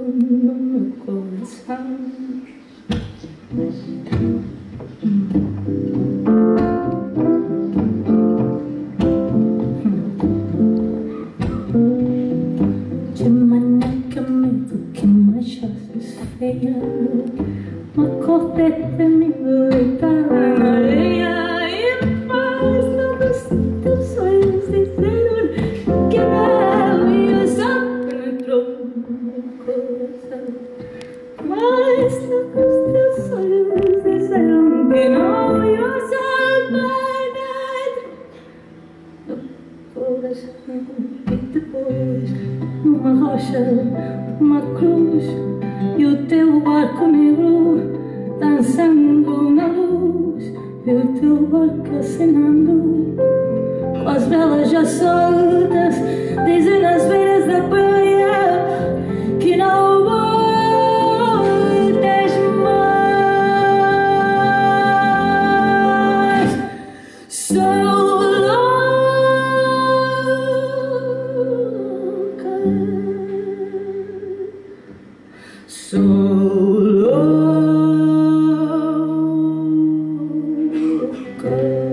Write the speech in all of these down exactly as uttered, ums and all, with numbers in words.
no meu coração. De maneira que medo que me achasses feia, uma cor preta me deitada na areia e paz nos teus olhos disseram que não, e o sol penetrou no meu coração. Mas nos teus olhos disseram que não, e o sol penetrou no coração. E depois, numa rocha, uma cruz, e o teu barco negro dançando na luz, e o teu barco acenando com as velas já soltas, dizem nas beiras da praia que não voltes mais. Sou louca, sou louca.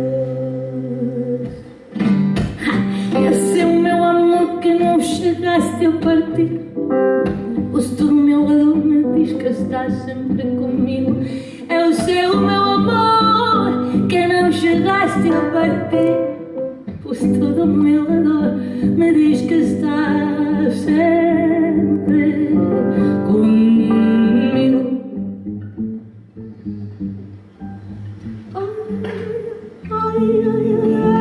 Esse é o meu amor que não chegaste a partir. O do meu lado me diz que estás sempre comigo. É o seu meu amor que não chegaste a partir. O do meu lado me diz que estás sempre comigo. Ai, ai, ai, ai.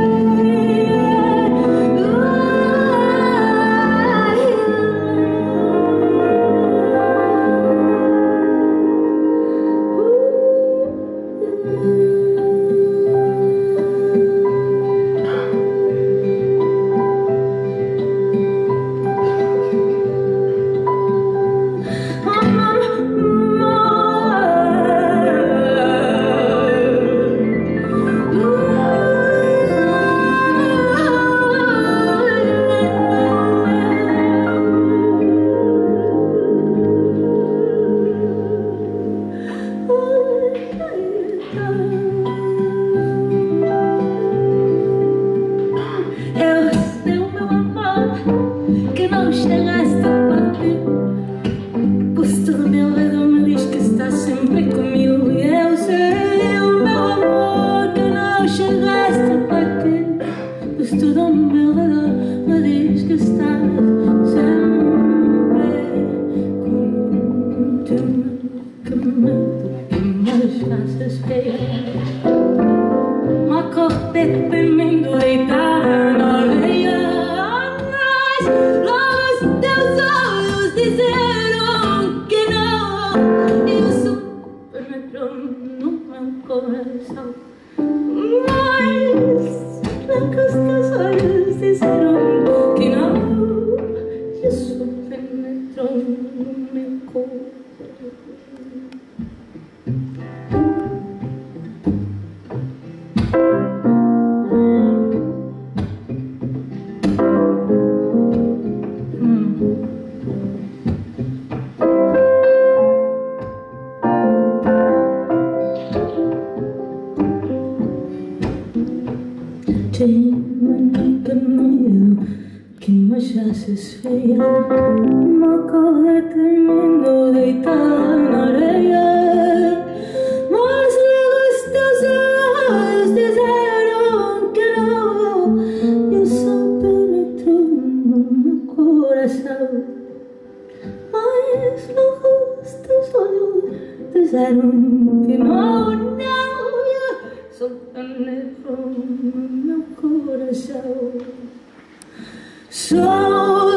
So